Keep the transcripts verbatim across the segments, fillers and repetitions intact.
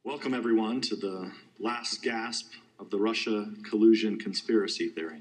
Welcome, everyone, to the last gasp of the Russia collusion conspiracy theory.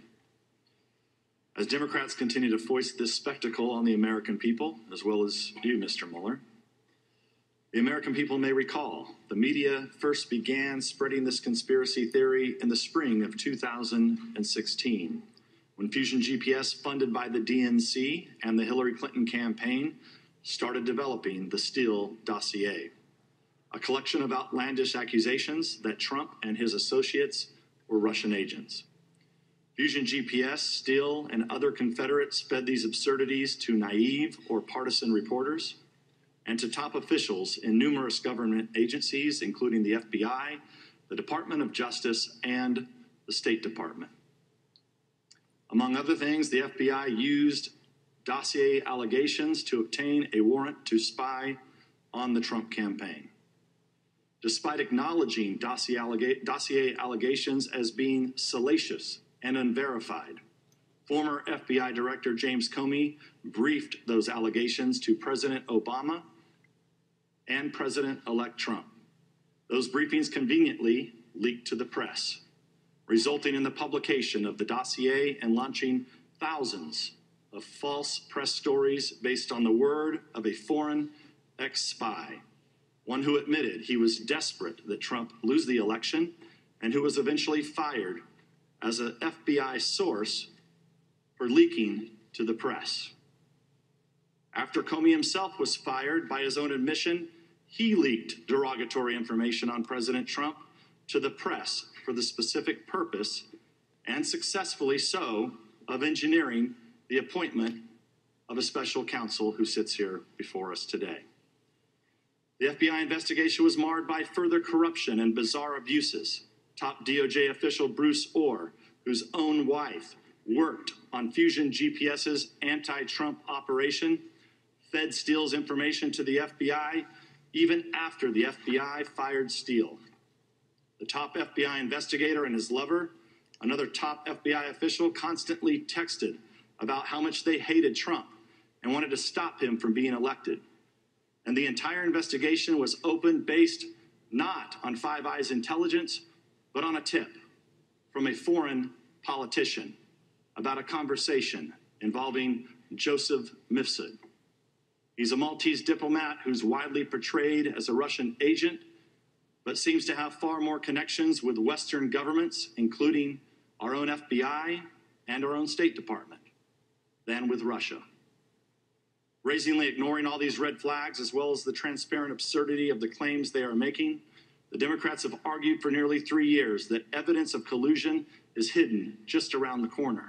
As Democrats continue to foist this spectacle on the American people, as well as you, Mister Mueller, the American people may recall the media first began spreading this conspiracy theory in the spring of two thousand sixteen, when Fusion G P S, funded by the D N C and the Hillary Clinton campaign, started developing the Steele dossier, a collection of outlandish accusations that Trump and his associates were Russian agents. Fusion G P S, Steele, and other Confederates fed these absurdities to naive or partisan reporters and to top officials in numerous government agencies, including the F B I, the Department of Justice, and the State Department. Among other things, the F B I used dossier allegations to obtain a warrant to spy on the Trump campaign. Despite acknowledging dossier, allega- dossier allegations as being salacious and unverified, former F B I Director James Comey briefed those allegations to President Obama and President-elect Trump. Those briefings conveniently leaked to the press, resulting in the publication of the dossier and launching thousands of false press stories based on the word of a foreign ex-spy, one who admitted he was desperate that Trump lose the election and who was eventually fired as an F B I source for leaking to the press. After Comey himself was fired, by his own admission, he leaked derogatory information on President Trump to the press for the specific purpose, and successfully so, of engineering the appointment of a special counsel who sits here before us today. The F B I investigation was marred by further corruption and bizarre abuses. Top D O J official Bruce Orr, whose own wife worked on Fusion G P S's anti-Trump operation, fed Steele's information to the F B I even after the F B I fired Steele. The top F B I investigator and his lover, another top F B I official, constantly texted about how much they hated Trump and wanted to stop him from being elected. And the entire investigation was opened based not on Five Eyes intelligence, but on a tip from a foreign politician about a conversation involving Joseph Mifsud. He's a Maltese diplomat who's widely portrayed as a Russian agent, but seems to have far more connections with Western governments, including our own F B I and our own State Department, than with Russia. Brazenly ignoring all these red flags, as well as the transparent absurdity of the claims they are making, the Democrats have argued for nearly three years that evidence of collusion is hidden just around the corner.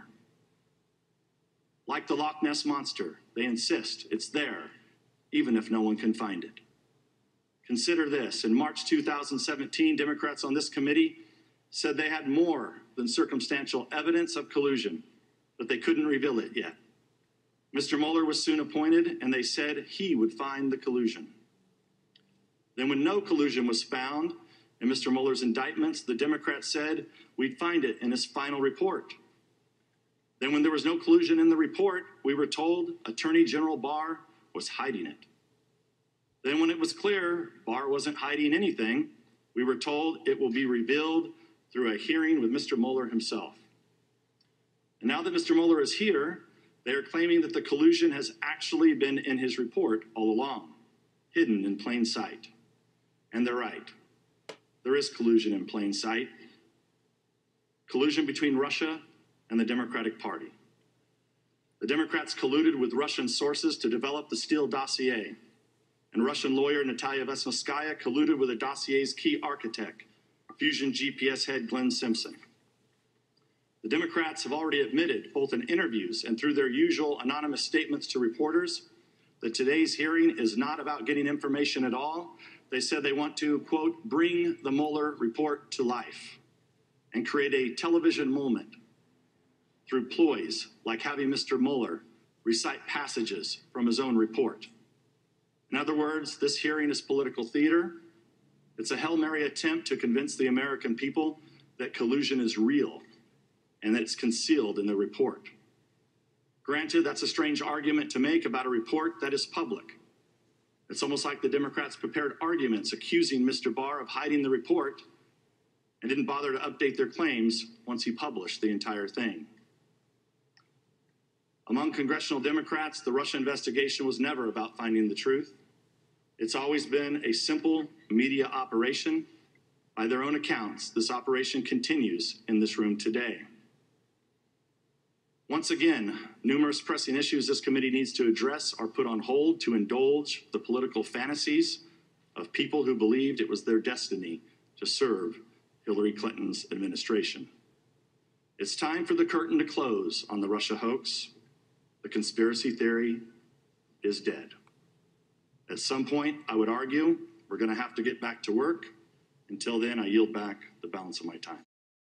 Like the Loch Ness Monster, they insist it's there, even if no one can find it. Consider this. In March two thousand seventeen, Democrats on this committee said they had more than circumstantial evidence of collusion, but they couldn't reveal it yet. Mister Mueller was soon appointed, and they said he would find the collusion. Then when no collusion was found in Mister Mueller's indictments, the Democrats said we'd find it in his final report. Then when there was no collusion in the report, we were told Attorney General Barr was hiding it. Then when it was clear Barr wasn't hiding anything, we were told it will be revealed through a hearing with Mister Mueller himself. And now that Mister Mueller is here, they are claiming that the collusion has actually been in his report all along, hidden in plain sight. And they're right. There is collusion in plain sight. Collusion between Russia and the Democratic Party. The Democrats colluded with Russian sources to develop the Steele dossier, and Russian lawyer Natalia Vesnitskaya colluded with the dossier's key architect, Fusion G P S head Glenn Simpson. The Democrats have already admitted, both in interviews and through their usual anonymous statements to reporters, that today's hearing is not about getting information at all. They said they want to, quote, bring the Mueller report to life and create a television moment through ploys like having Mister Mueller recite passages from his own report. In other words, this hearing is political theater. It's a Hail Mary attempt to convince the American people that collusion is real and that it's concealed in the report. Granted, that's a strange argument to make about a report that is public. It's almost like the Democrats prepared arguments accusing Mister Barr of hiding the report and didn't bother to update their claims once he published the entire thing. Among congressional Democrats, the Russia investigation was never about finding the truth. It's always been a simple media operation. By their own accounts, this operation continues in this room today. Once again, numerous pressing issues this committee needs to address are put on hold to indulge the political fantasies of people who believed it was their destiny to serve Hillary Clinton's administration. It's time for the curtain to close on the Russia hoax. The conspiracy theory is dead. At some point, I would argue, we're going to have to get back to work. Until then, I yield back the balance of my time.